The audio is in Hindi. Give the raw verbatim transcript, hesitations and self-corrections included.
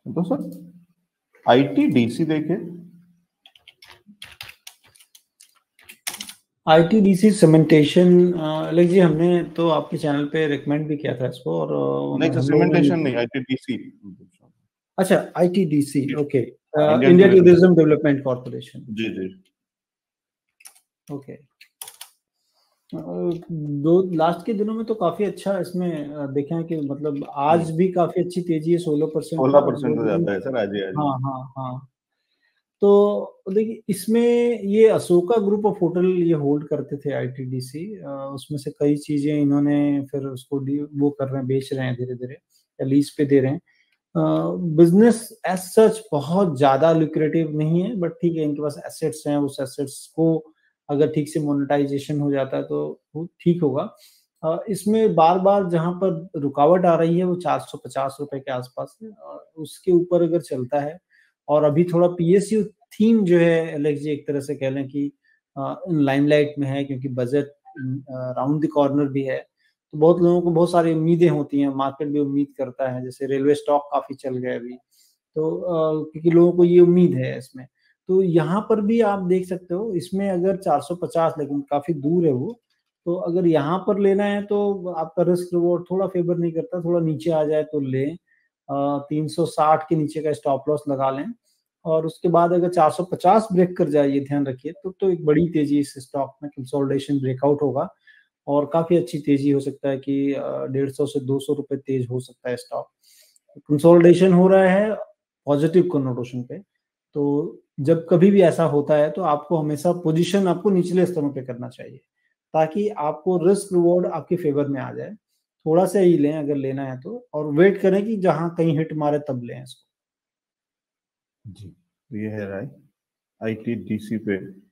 तो सर आईटीडीसी देखे, आईटीडीसी सीमेंटेशन अलग जी, हमने तो आपके चैनल पे रिकमेंड भी किया था इसको, और नहीं सीमेंटेशन नहीं, आईटीडीसी। अच्छा ITDC, okay, Indian India tourism tourism development corporation. जी जी ओके। दो लास्ट के दिनों में तो काफी अच्छा इसमें अ, देखे हैं कि मतलब आज भी काफी अच्छी तेजी है, सोलह परसेंट सोलह था परसेंट दो से दिन। ज्यादा है सर आज ही आज ही। हाँ हाँ हाँ। तो देखिए इसमें ये अशोका ग्रुप ऑफ होटल ये होल्ड करते थे आईटीडीसी, उसमें से कई चीजें इन्होंने फिर उसको डी- वो कर रहे हैं, बेच रहे हैं धीरे धीरे, या लीज पे दे रहे हैं। बिजनेस एज सच बहुत ज्यादा लुक्रेटिव नहीं है, बट ठीक है, इनके पास एसेट्स हैं, उस एसेट्स को अगर ठीक से मोनेटाइजेशन हो जाता है तो वो ठीक होगा। अ, इसमें बार बार जहां पर रुकावट आ रही है वो चार सौ पचास रुपए के आसपास है, और उसके ऊपर अगर चलता है, और अभी थोड़ा पीएसयू थीम जो है एलेक्स जी, एक तरह से कह लें कि लाइमलाइट में है, क्योंकि बजट राउंड द कॉर्नर भी है, तो बहुत लोगों को बहुत सारी उम्मीदें होती हैं, मार्केट भी उम्मीद करता है, जैसे रेलवे स्टॉक काफी चल गए अभी, तो अ, क्योंकि लोगों को ये उम्मीद है इसमें। तो यहाँ पर भी आप देख सकते हो, इसमें अगर चार सौ पचास, लेकिन काफी दूर है वो, तो अगर यहाँ पर लेना है तो आपका रिस्क रिवॉर्ड थोड़ा फेवर नहीं करता, थोड़ा नीचे आ जाए तो लें, तीन सौ साठ के नीचे का स्टॉप लॉस लगा लें, और उसके बाद अगर चार सौ पचास ब्रेक कर जाए, ये ध्यान रखिए, तो तो एक बड़ी तेजी इस स्टॉक में, कंसोलिडेशन ब्रेकआउट होगा, और काफी अच्छी तेजी हो सकता है कि डेढ़ सौ से दो सौ रुपए तेज हो सकता है स्टॉक। कंसोलिडेशन हो रहा है पॉजिटिव कन्नोटेशन पे, तो जब कभी भी ऐसा होता है तो आपको हमेशा पोजीशन आपको निचले स्तरों पे करना चाहिए, ताकि आपको रिस्क रिवॉर्ड आपके फेवर में आ जाए। थोड़ा सा ही लें अगर लेना है तो, और वेट करें कि जहां कहीं हिट मारे तब लें इसको। जी, तो ये है राय आईटीडीसी पे।